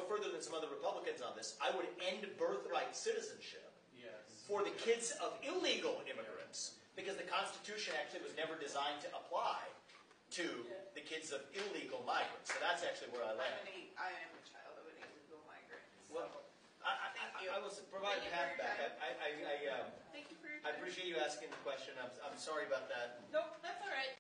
further than some other Republicans on this, I would end birthright citizenship Yes. for the kids of illegal immigrants, because the Constitution actually was never designed to apply to the kids of illegal migrants. So that's actually where I land. I am a child of an illegal migrant. So. Well, I will provide a path back. Thank you for your I time. appreciate you asking the question. I'm sorry about that. Nope, that's all right.